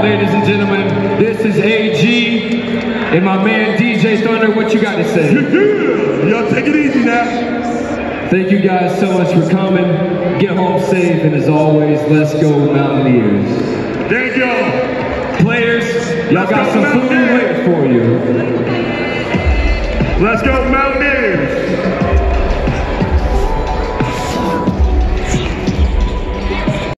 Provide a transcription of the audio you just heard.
ladies and gentlemen, this is AG and my man DJ Thunder. What you got to say? Y'all take it easy now. Thank you guys so much for coming. Get home safe, and as always, let's go Mountaineers. Thank y'all. Players, y'all got some food waiting for you. Let's go Mountaineers.